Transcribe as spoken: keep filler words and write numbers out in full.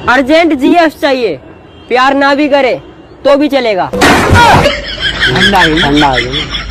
Urgent GF चाहिए, प्यार ना भी करे तो भी चलेगा। ठंडा ठंडा